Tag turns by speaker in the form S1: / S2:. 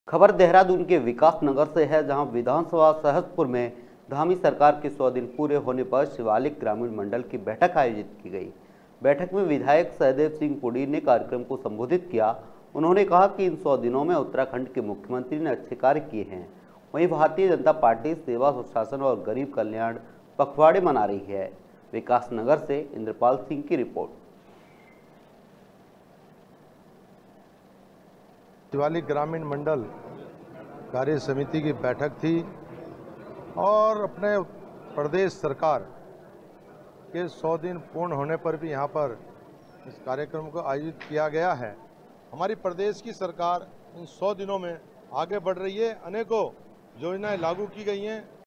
S1: खबर देहरादून के विकास नगर से है, जहां विधानसभा सहसपुर में धामी सरकार के 100 दिन पूरे होने पर शिवालिक ग्रामीण मंडल की बैठक आयोजित की गई। बैठक में विधायक सहदेव सिंह पुडी ने कार्यक्रम को संबोधित किया। उन्होंने कहा कि इन 100 दिनों में उत्तराखंड के मुख्यमंत्री ने अच्छे कार्य किए हैं। वहीं भारतीय जनता पार्टी सेवा, सुशासन और गरीब कल्याण पखवाड़े मना रही है। विकास नगर से इंद्रपाल सिंह की रिपोर्ट।
S2: शिवालिक ग्रामीण मंडल कार्य समिति की बैठक थी और अपने प्रदेश सरकार के 100 दिन पूर्ण होने पर भी यहाँ पर इस कार्यक्रम को आयोजित किया गया है। हमारी प्रदेश की सरकार इन 100 दिनों में आगे बढ़ रही है, अनेकों योजनाएं लागू की गई हैं।